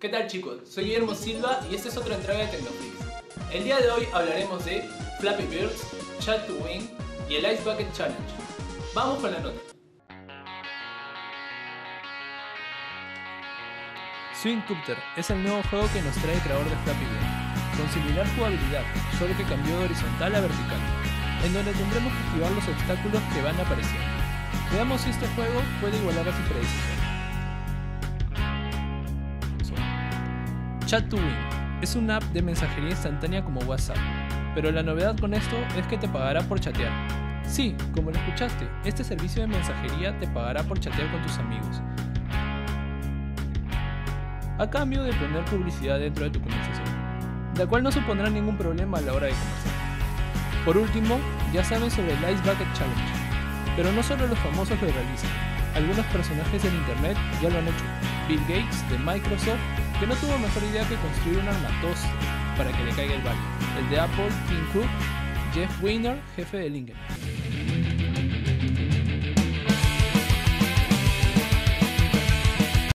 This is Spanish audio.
¿Qué tal chicos? Soy Guillermo Silva y esta es otra entrega de Tecnoflix. El día de hoy hablaremos de Flappy Birds, Chat to Win y el Ice Bucket Challenge. Vamos con la nota. Swing Copter es el nuevo juego que nos trae el creador de Flappy Bird, con similar jugabilidad, solo que cambió de horizontal a vertical, en donde tendremos que esquivar los obstáculos que van apareciendo. Veamos si este juego puede igualar a su predecesor. Chat to Win es una app de mensajería instantánea como WhatsApp, pero la novedad con esto es que te pagará por chatear. Sí, como lo escuchaste, este servicio de mensajería te pagará por chatear con tus amigos, a cambio de poner publicidad dentro de tu conversación, la cual no supondrá ningún problema a la hora de conversar. Por último, ya saben sobre el Ice Bucket Challenge, pero no solo los famosos lo realizan, algunos personajes del internet ya lo han hecho. Bill Gates de Microsoft, que no tuvo mejor idea que construir un armatoste para que le caiga el baño. El de Apple, Tim Cook, Jeff Weiner, jefe de LinkedIn.